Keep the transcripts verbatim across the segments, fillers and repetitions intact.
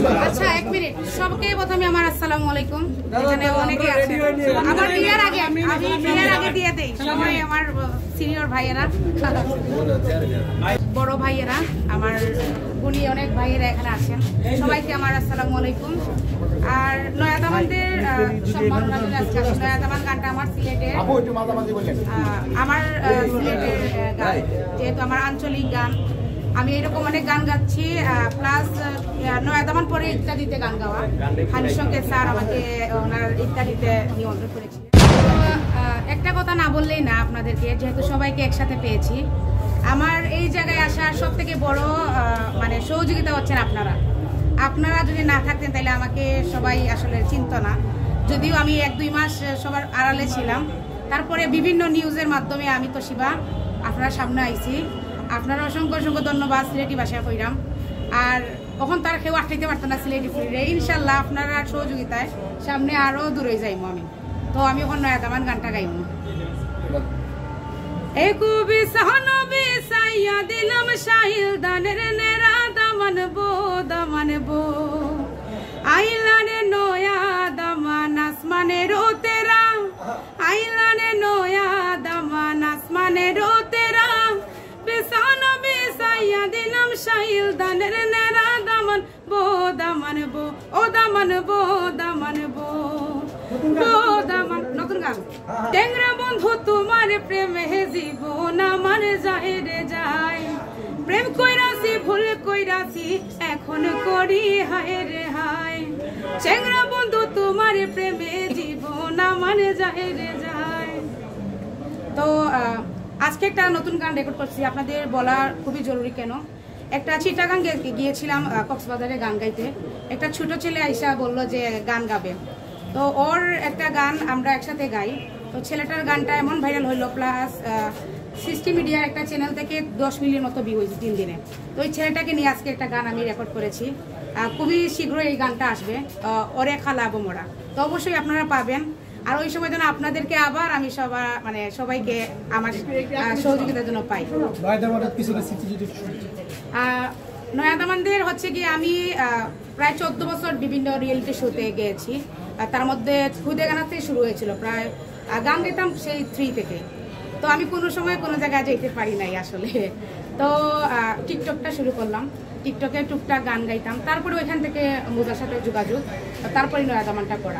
আচ্ছা এক মিনিট, সবকে প্রথমে আমার আসসালামু আলাইকুম। এখানে অনেকে আছে, আমার বিয়ের আগে আমি বিয়ের আগে দিয়ে দেই সবাই আমার সিনিয়র ভাইয়েরা, বড় ভাইয়েরা, আমার উনি অনেক ভাইয়েরা এখানে আছেন, সবাইকে আমার আসসালামু আলাইকুম। আর নয়াদামানদের সম্মান নয়াদামান গানটা আমার সিলেটের, আমার সিলেটের গান, যেহেতু আমার আঞ্চলিক গান। আমি এরকম অনেক গান গাচ্ছি, প্লাস নয়াদামান পরে ইত্যাদিতে গান গাওয়া। হানির সঙ্গে স্যার আমাকে ওনার ইত্যাদিতে নিমন্ত্রণ করেছিলেন। একটা কথা না বললেই না আপনাদেরকে, যেহেতু সবাইকে একসাথে পেয়েছি, আমার এই জায়গায় আসার সব থেকে বড় মানে সহযোগিতা হচ্ছেন আপনারা। আপনারা যদি না থাকতেন তাহলে আমাকে সবাই আসলে চিনত না। যদিও আমি এক দুই মাস সবার আড়ালে ছিলাম, তারপরে বিভিন্ন নিউজের মাধ্যমে আমি তো শিবা আপনারা সামনে আইছি। আপনারা অসংখ্য অসংখ্য ধন্যবাদ সিলেটি ভাষায় কইরাম। আর তখন তার কেউ আটকাইতে পারতো না সিলেটি ফুলে। ইনশাল্লাহ আপনারা সহযোগিতায় সামনে আরো দূরে যাইমু আমি। তো আমি এখন নয়াদামান গানটা গাইমু। একুবি সাহানবি সাইয়া দিলাম শাহিল দানের নেরা দামান বো দামান বো আইলানে নয়া দামান আসমানে রো তেরা আইলানে নয়া দামান আসমানে রো তেরা বেসানবি সাইয়া দিলাম শাহিল দানের নেরা দামান বো দামান বো ও দামান বো দামান বো নতুন গান। টেংরা বন্ধু তোমার প্রেমে জীবন আমার যায় রে যায়, প্রেম কইরাছি ভুল কইরাছি এখন করি হায় রে হায়। টেংরা বন্ধু তোমার প্রেমে জীবন আমার যায় রে যায়। তো আজকে একটা নতুন গান রেকর্ড করছি, আপনাদের বলা খুবই জরুরি। কেন? একটা চিটাগাং গিয়েছিলাম কক্সবাজারে গান গাইতে, একটা ছোট ছেলে আইসা বলল যে গান গাবে। তো ওর একটা গান আমরা একসাথে গাই। তো ছেলেটার গানটা এমন ভাইরাল হইলো, প্লাস সিস্টি মিডিয়ার একটা চ্যানেল থেকে দশ মিলিয়ন মতো ভিউ হয়েছে তিন দিনে। তো ওই ছেলেটাকে নিয়ে আজকে একটা গান আমি রেকর্ড করেছি। খুবই শীঘ্রই এই গানটা আসবে, ওরে খালাবো মোরা। তো অবশ্যই আপনারা পাবেন। আর ওই সময় যেন আপনাদেরকে আবার আমি সবার মানে সবাইকে আমার সহযোগিতার জন্য পাই। নয়াদামানদের হচ্ছে কি, আমি প্রায় চোদ্দ বছর বিভিন্ন রিয়েলিটি শোতে গিয়েছি। তার মধ্যে খুদে গানা থেকে শুরু হয়েছিল, প্রায় গান গাইতাম সেই থ্রি থেকে। তো আমি কোনো সময় কোনো জায়গায় যেতে পারি নাই আসলে। তো টিকটকটা শুরু করলাম, টিকটকে টুকটাক গান গাইতাম। তারপরে ওইখান থেকে মোজার সাথে যোগাযোগ, তারপরে নয়াদামানটা করা।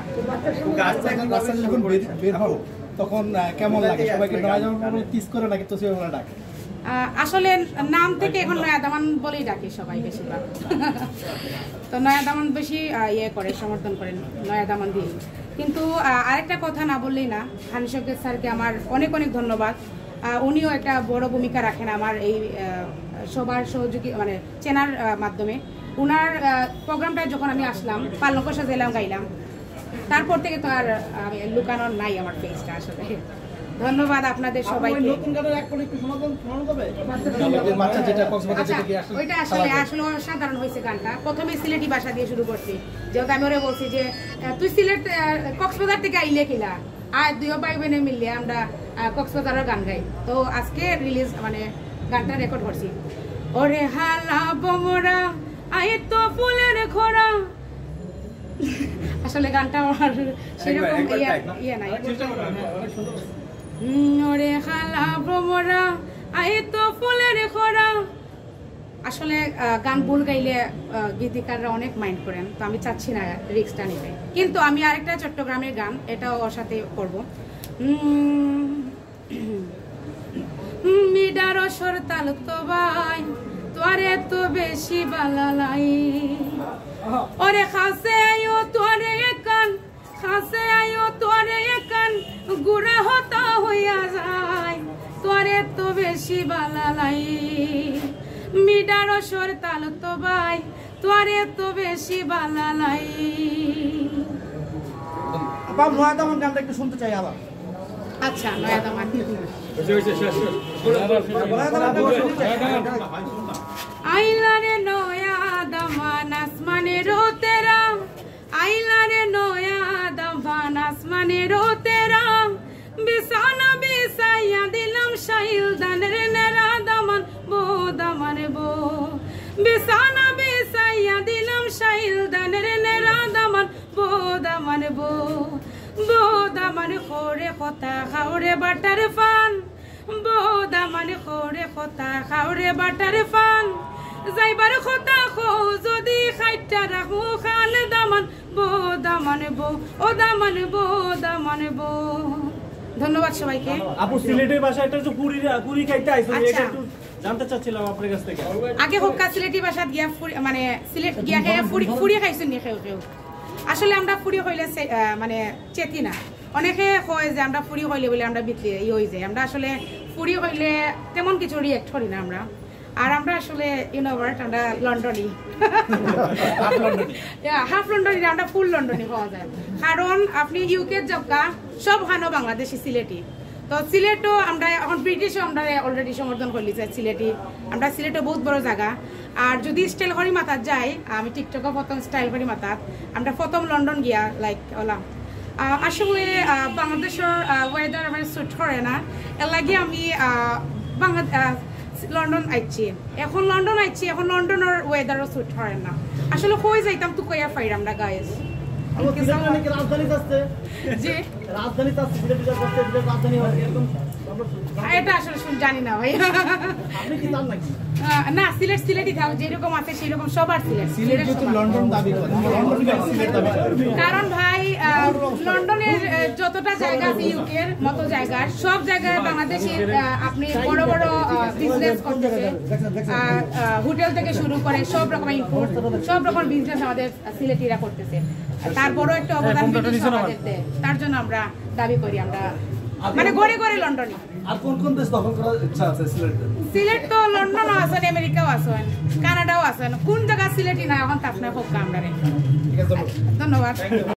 তখন কেমন লাগে? সবাইকে নয়াদামান কিস করে নাকি তো সেভাবে ডাকে? আসলে নাম থেকে এখন নয়াদামান বলেই ডাকে সবাই বেশিরভাগ। তো নয়াদামান বেশি ইয়ে করে, সমর্থন করেন নয়াদামান দিয়ে। কিন্তু আরেকটা কথা না বললেই না, হানিশকের স্যারকে আমার অনেক অনেক ধন্যবাদ। উনিও একটা বড় ভূমিকা রাখেন আমার এই সবার সহযোগী মানে চেনার মাধ্যমে। উনার প্রোগ্রামটায় যখন আমি আসলাম, পালনক সাজাইলাম, গাইলাম, তারপর থেকে তো আর আমি লুকানোর নাই আমার ফেসটা আসলে। ধন্যবাদ আপনাদের সবাইকে। ওইটা আসলে আসলে অসাধারণ হয়েছে গানটা। প্রথমে সিলেটি ভাষা দিয়ে শুরু করছি, যেহেতু আমি ওরে বলছি যে তুই সিলেট কক্সবাজার থেকে আইলে কিনা, আর দুইও ভাই বোনে মিললে আমরা কক্সবাজারের গান গাই। তো আজকে রিলিজ মানে গানটা রেকর্ড করছি। ওরে হালা বমরা আয় তো ফুলের খোরা। আসলে গানটা আমার সেরকম ইয়ে নাই। ওরে হালা ভ্রমরা আয় তো ফুলের খোরা। আসলে গান ভুল গাইলে গীতিকাররা অনেক মাইন্ড করেন, তো আমি চাচ্ছি না রিস্কটা নিতে। কিন্তু আমি আরেকটা চট্টগ্রামের গান, এটাও ওর সাথে করবো। মিডার সর তাল তো ভাই তোরে তো বেশি বালালাই, ওরে খাসে আয়ো তোরে কান খাসে আয়ো তোরে কান গুড়া হতা হইয়া যায়, তোরে তো বেশি বালালাই। মিডার সর তাল তো ভাই তোরে তো বেশি বালালাই। আপা নয়াদামান গানটা একটু শুনতে চাই আবার। আচ্ছা নয়াদামান। আইলা রে নয়াদামান আসমানে রো তেরা, আইলা রে নয়াদামান আসমানে রো তেরা, বিছানা বিছাইয়া দিলাম শাহিল দানের নেরা দামান বো দামান বো, বিছানা বিছাইয়া দিলাম শাহিল বো দামান বো বো দামান খরে কথা খাওরে বাটার ফান বো দামান খরে কথা খাওরে বাটার ফান যাইবার কথা খো যদি খাইটা রাখো খান দামান বো দামান বো ও দামান বো দামান বো। ধন্যবাদ সবাইকে। আপু সিলেটের ভাষায় একটা পুরি পুরি খাইতে আইছেন, এটা একটু জানতে চাচ্ছিলাম আপনার কাছ থেকে। আগে হোক্কা সিলেটি ভাষাত গিয়া মানে সিলেট গিয়া খেয়ে ফুরি ফুরি খাইছেন নি কেউ কেউ? আসলে আমরা ফুরি হইলে মানে চেতি না, অনেকে কয় যে আমরা ফুরি হইলে বলে আমরা বিতলে ই হয়ে যায়, আমরা আসলে ফুরি হইলে তেমন কিছু রিয়েক্ট করি না আমরা। আর আমরা আসলে ইউনোভার্ট আমরা লন্ডনি হাফ লন্ডনি আমরা ফুল লন্ডনি হওয়া যায়, কারণ আপনি ইউকে যাবকা সব হানো বাংলাদেশি সিলেটি, তো সিলেটও আমরা এখন ব্রিটিশও আমরা অলরেডি সমর্থন করলি চাই সিলেটি, আমরা সিলেটও বহুত বড় জায়গা। আর যদি স্টাইল করি মাথাত যাই, আমি টিকটকও প্রথম স্টাইল করি মাথাত, আমরা প্রথম লন্ডন গিয়া লাইক ওলাম। আসলে বাংলাদেশের ওয়েদার আমার স্যুট করে না, এর লাগে আমি বাংলা লন্ডন আইছি, এখন লন্ডন আইছি, এখন লন্ডনের ওয়েদারও স্যুট করে না। আসলে কই যাইতাম তো কইয়া ফাইর আমরা গাইস এটা আসলে জানি না ভাই, না সিলেট সিলেটই থাক যেরকম আছে সেরকম সবার সিলেট, কারণ ভাই লন্ডনের যতটা জায়গা আছে ইউকের মতো জায়গা সব জায়গায় বাংলাদেশের আপনি বড় বড় বিজনেস করতেছে, হোটেল থেকে শুরু করে সব রকম ইম্পোর্ট সব রকম বিজনেস আমাদের সিলেটিরা করতেছে, তার বড় একটা অবদান আমাদের দেয়, তার জন্য আমরা দাবি করি আমরা মানে ঘরে ঘরে লন্ডনে। আর কোন কোন দেশ দখল করার ইচ্ছা আছে সিলেটে? সিলেট তো লন্ডনও আছেন, আমেরিকাও আছেন, কানাডাও আছেন, কোন জায়গা সিলেটি না এখন তা আপনার হোক আমরা। ধন্যবাদ।